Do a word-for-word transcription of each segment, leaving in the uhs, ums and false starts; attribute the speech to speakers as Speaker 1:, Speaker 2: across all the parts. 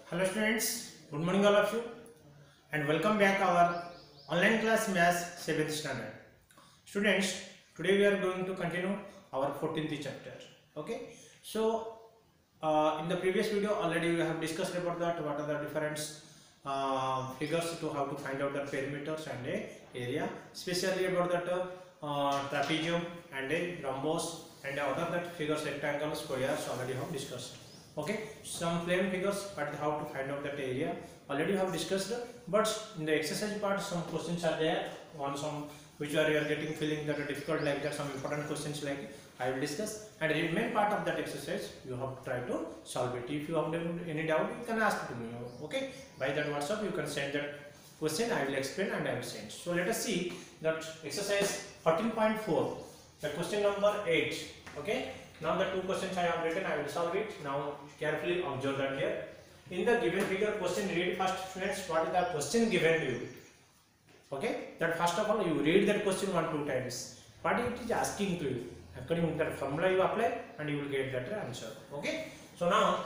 Speaker 1: Hello students, good morning all of you and welcome back our online class Maths seventh standard. Students, today we are going to continue our fourteenth chapter. Okay, so uh, in the previous video already we have discussed about that what are the different uh, figures to how to find out the perimeters and a area, especially about that uh, trapezium and a rhombus and other that figures rectangle, squares already have discussed. Okay, some plane figures, but how to find out that area already have discussed. But in the exercise part, some questions are there on some which are you are getting feeling that are difficult, like that some important questions like I will discuss, and the main part of that exercise you have to try to solve it. If you have any doubt, you can ask to me. Okay, by that WhatsApp you can send that question. I will explain and I will send. So let us see that exercise fourteen point four, the question number eight. Okay. Now the two questions I have written, I will solve it. Now carefully observe that here. In the given figure, question read first, students. What is the question given to you? Okay. That first of all you read that question one two times. What it is asking to you. According to that formula you apply and you will get that answer. Okay. So now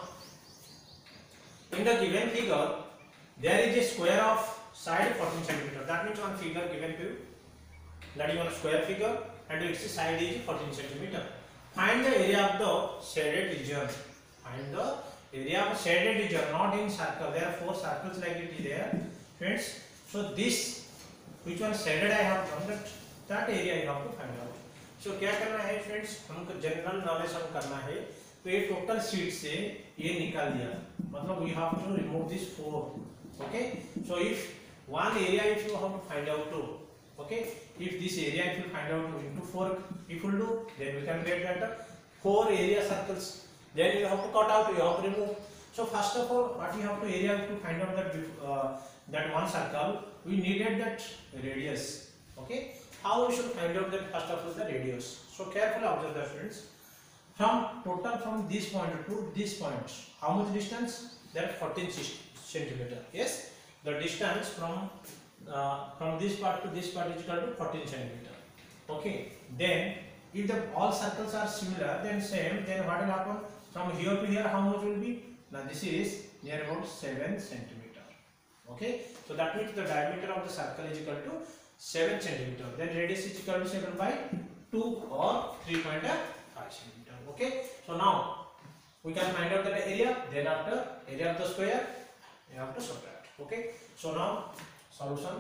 Speaker 1: in the given figure there is a square of side fourteen centimeter. That means one figure given to you. That is one square figure and its side is fourteen centimeter. Find the area of the shaded region. Find the area of shaded region, not in circle. There are four circles like it is there, friends. So this, which one shaded I have done, that that area you have to find out. So क्या करना है friends? हमको general knowledge हम करना है. तो ये total sheet से ये निकाल दिया. मतलब we have to remove this four. Okay. So if one area if you have to find out two. Okay, if this area if you find out into four, if you do, then we can get that four area circles. Then you have to cut out, you have to remove. So first of all, what you have to area to find out that uh, that one circle, we needed that radius. Okay, how we should find out that first of all the radius. So carefully observe the friends. From total from this point to this point, how much distance? That fourteen centimeter. Yes, the distance from Uh, from this part to this part is equal to fourteen centimeter. Okay, then if the all circles are similar, then same, then what will happen? From here to here, how much will be? Now this is near about seven centimeter. Okay, so that means the diameter of the circle is equal to seven centimeter. Then radius is equal to seven by two or three point five centimeter. Okay, so now we can find out the area. Then after area of the square, you have to subtract. Okay, so now solution.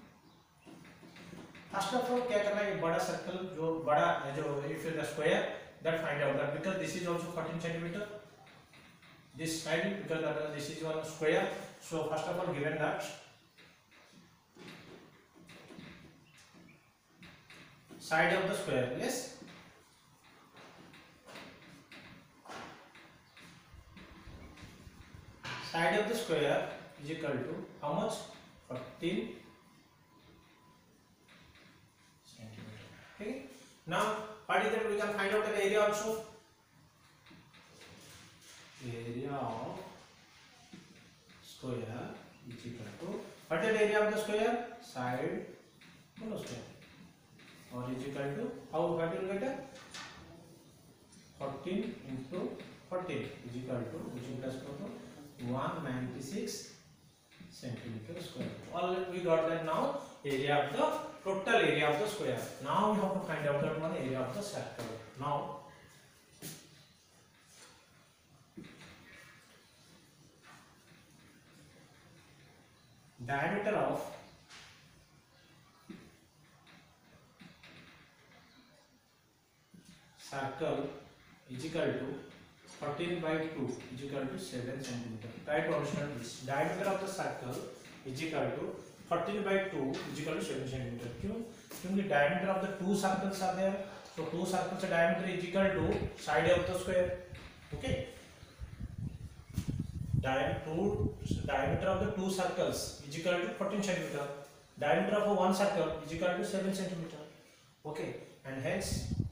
Speaker 1: First of all क्या करना है, बड़ा circle जो बड़ा जो if the square that find out that because this is also fourteen centimeter, this side because that this is one square. So first of all given that side of the square, yes, side of the square is equal to how much? fourteen centimeter. Okay, now what is that we can find out the area also. Area of square is equal to what is the area of the square? Side whole square or is equal to how what will get it? fourteen into fourteen is equal to which is equal to one hundred ninety-six centimeter square. All we got that now area of the total area of the square. Now we have to find out that one area of the circle. Now diameter of circle is equal to fourteen by two is equal to seven centimeter. Try to understand this. Diameter of the circle is equal to fourteen by two is equal to seven centimeter. क्यों? क्योंकि diameter of the two circles are there. So two circles diameter is equal to side of the square. Okay. Diameter of the two circles is equal to fourteen centimeter. Diameter of one circle is equal to seven centimeter. Okay, and hence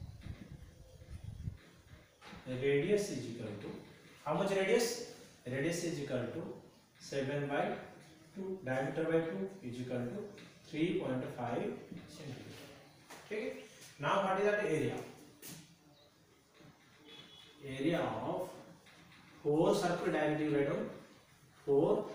Speaker 1: radius is equal to how much radius? Radius is equal to seven by two, diameter by two is equal to three point five centimeter. Okay, now what is that area? Area of whole circle diameter by four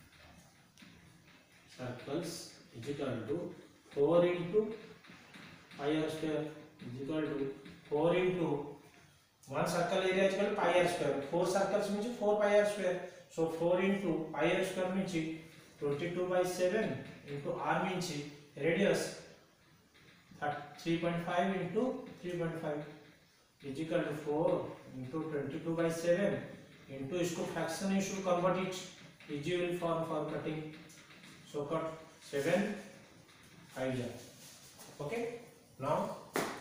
Speaker 1: circles is equal to four into pi r square is equal to four into one circle area is equal to pi r square. four circles means four pi r square. So four into pi r square means twenty-two by seven into r means radius three point five into three point five is equal to four into twenty-two by seven into इसको fraction you should convert it easy will form for cutting. So cut seven five ja. Okay. Now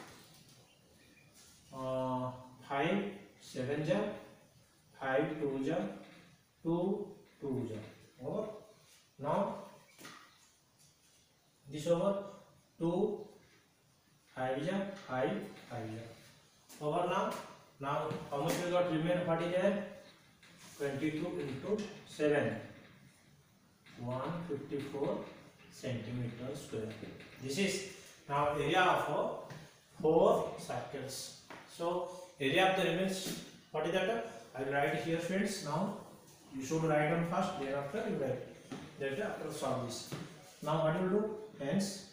Speaker 1: uh, five seven ja, five two ja, two two ja. Over. Now this over two five ja, five five ja. Over now. Now how much we got remain? What is there? twenty-two into seven. one hundred fifty-four centimeter square. This is now area of four circles. So area of the remains, what is that? I will write here friends. Now you should write down first, thereafter you write. Then after solve this. Now what you will do? Hence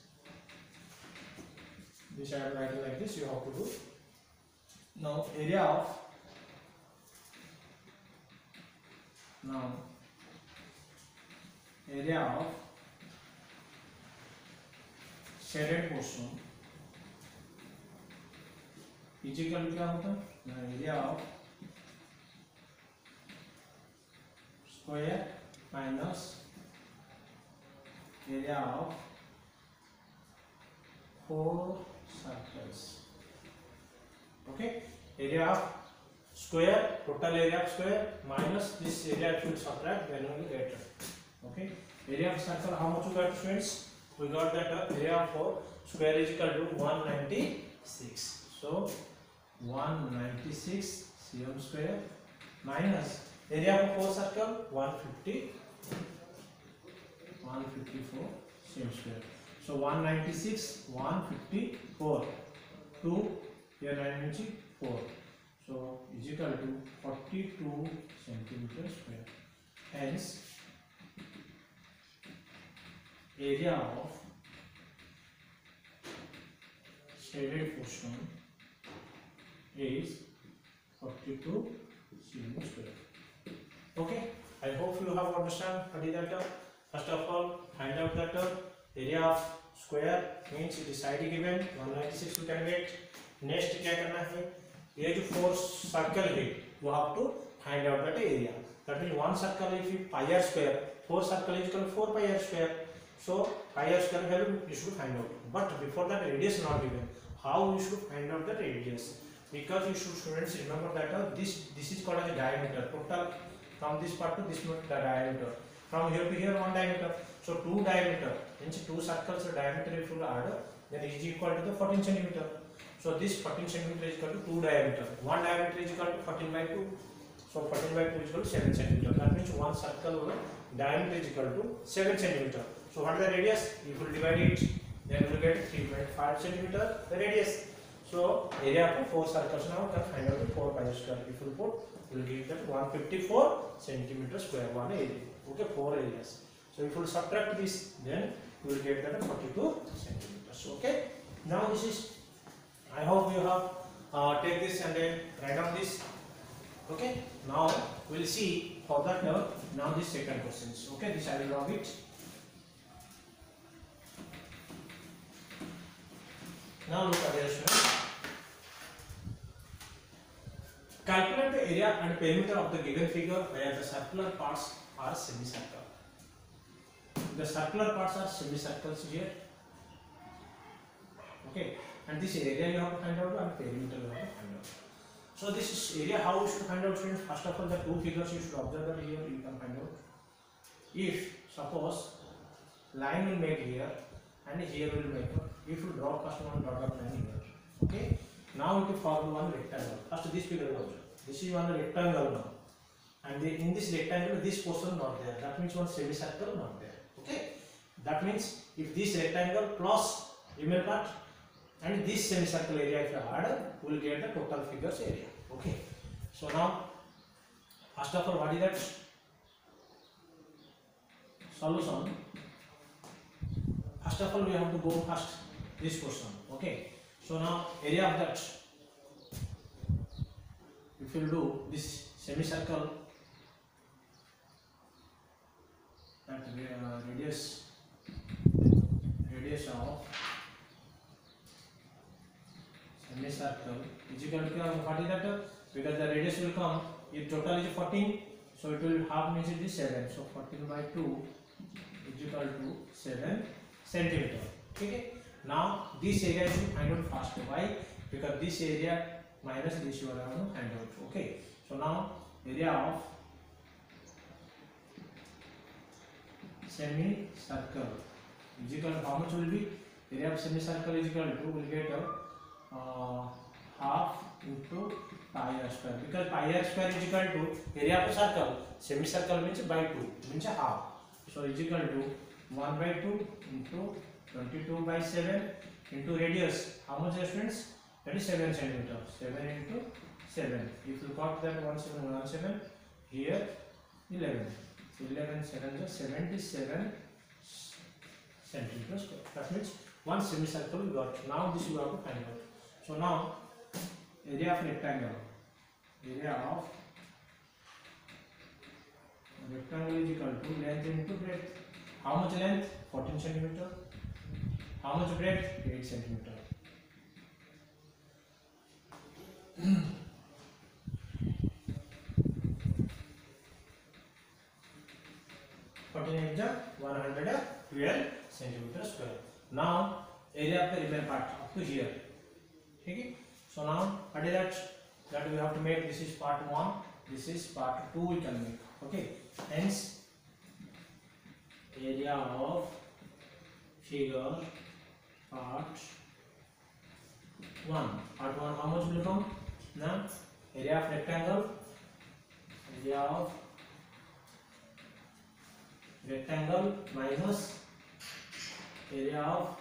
Speaker 1: this I am writing like this. You have to do. Now area of now area of shaded portion is equal to क्या होता है? area of square minus area of four circles. Okay, area of square, total area of square minus this area should subtract, then we will get it. Okay, area of circle, how much we got students? We got that uh, area of four square is equal to one hundred ninety-six. So one hundred ninety-six cm square minus area of four circle one hundred fifty, one hundred fifty-four cm square. So one hundred ninety-six, one hundred fifty-four, two here nine means four. So is equal to forty-two centimeter square. Hence area of shaded portion is forty-two centimeter square. Okay, I hope you have understand what is that. First of all, find out that area of square means it is side given one hundred ninety-six you can get. Next क्या करना है? ये जो four circle है, you have to find out that area. That means one circle if you pi r square, four circle is equal to four pi r square. So pi r square value you should find out. But before that radius not given. How you should find out the radius? Because you should students remember that uh, this this is called as a diameter. Total from this part to this part the diameter. From here to here one diameter. So two diameter means two circles diameter if you add, then is equal to the fourteen centimeter. So this fourteen centimeter is equal to two diameter. One diameter is equal to fourteen by two. So fourteen by two is equal to seven centimeter. That means one circle diameter is equal to seven centimeter. So what is the radius? If you divide it, then you will get three point five centimeter the radius. So area of four circles now can find out the four pi square. If you put, you will give that one hundred fifty-four centimeter square one area. Okay, four areas. So if you subtract this, then you will get that forty-two centimeters. Okay. Now this is. I hope you have uh, take this and then write down this. Okay. Now we will see for that now. Now this second questions. Okay. This I will draw it. Now look at this one. Calculate the area and perimeter of the given figure where the circular parts are semicircle. The circular parts are semicircles here. Okay. And this area you have to find out and perimeter you have to find out. So this is area how you should find out students. First of all the two figures you should observe that here you can find out. If suppose line will make here and here will make, if you draw first one dot of line here. Okay. Now it will form one rectangle. First this figure will observe. This is one rectangle now. And the, in this rectangle this portion not there. That means one semicircle not there. Okay. That means if this rectangle plus remaining part and this semicircle area if you add, we will get the total figures area. Okay. So now, first of all, what is that? solution. First of all, we have to go first this portion. Okay. So now area of that. If you do this semicircle, that uh, radius radius of semicircle is equal to what is that? Because the radius will come, if total is fourteen, so it will half means it is seven. So fourteen by two is equal to seven centimeter. Okay. Now this area is to find out first. Why? Because this area minus this you are going to find out. Okay. So now area of semicircle is equal to how much will be? Area of semicircle is equal to, will get a uh, half into pi r square, because pi r square is equal to area of a circle. Semicircle means by two, means a half. So is equal to one by two into twenty-two by seven into radius. How much, students? That is seven centimeter. seven into seven. If you got that one seven one seven, here eleven. eleven seven is seventy-seven centimeters square. That means one semicircle we got. Now this you have to find out. So now area of rectangle. Area of rectangle is equal to length into breadth. How much length? fourteen centimeter. How much breadth? eight centimeter. fourteen is one hundred twelve centimeter square. Now area of the remaining part up to here. Okay. So now what is that? That we have to make. This is part one. This is part two. We can make. Okay. Hence area of figure part one. Part one. How much will come? Now area of rectangle. Area of rectangle minus area of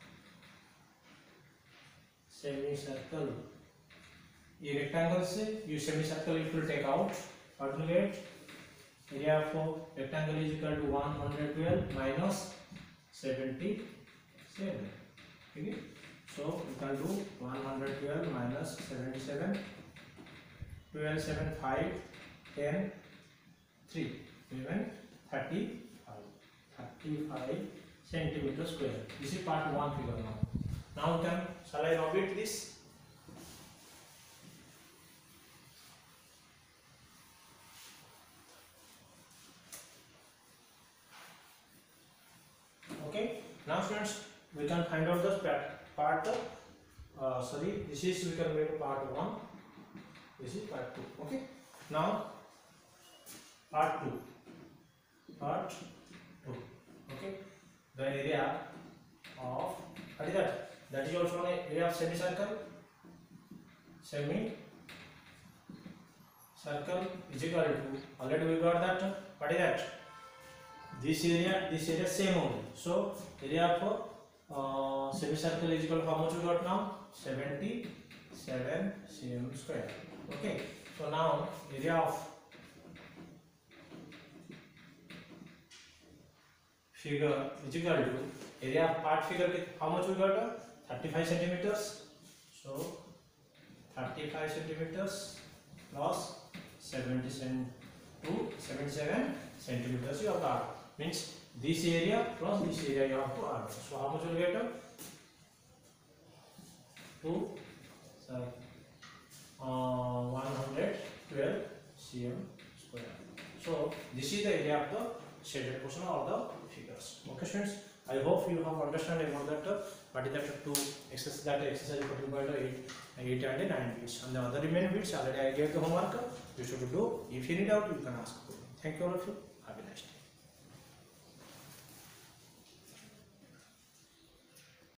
Speaker 1: semicircle. ये rectangle से you semicircle it will take out. What will get? Area of rectangle is equal to one hundred twelve minus seventy-seven. Okay. So we can do one hundred twelve minus seventy-seven. twelve, seven, five, ten, three, eleven, thirty-five. thirty-five centimeter square. This is part one figure now. Now we can, shall I repeat this? Okay. Now students, we can find out the part. Uh, sorry, this is we can make part one. This is part two. Okay. Now part two. Part two. Okay. The area of, what is that? That is also an area of semicircle. Semi circle is equal to, already we got that. What is that? This area, this area same only. So area of uh, semicircle is equal to how much we got now? seventy-seven centimeters square. Okay. So now area of figure is equal to area of part figure with how much we got? thirty-five centimeters. So thirty-five centimeters plus seventy-seven to seventy-seven centimeters you have to add. Means this area plus this area you have to add. So how much will get? Two, sorry, uh, one hundred twelve centimeters square. So this is the area of the shaded portion of the figures. Okay, students. I hope you have understood about that. Uh, what is that two exercise, that exercise fourteen point eight, eight and nine bits. And the other remaining bits already I gave the homework. You should do. If you need out, you can ask. Thank you all of you.